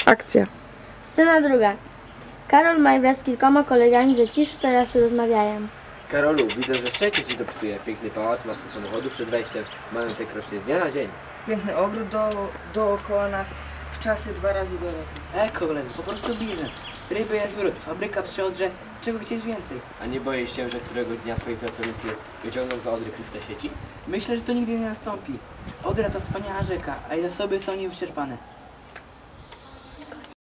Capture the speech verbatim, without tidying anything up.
Akcja. Scena druga. Karol ma wraz z kilkoma kolegami ze ciszy teraz rozmawiają. Karolu, widzę, że szczęście ci dopisuje. Piękny pałac, masa samochodu przed wejściem. Majątek rośnie z dnia na dzień. Piękny ogród do, dookoła nas, w czasy dwa razy do roku. E, koledzy, po prostu biznes. Ryby jest brud, fabryka przyodrze, czego chcieć więcej? A nie boisz się, że którego dnia twoi pracownicy wyciągną za Odry puste sieci? Myślę, że to nigdy nie nastąpi. Odra to wspaniała rzeka, a jej zasoby są niewyczerpane.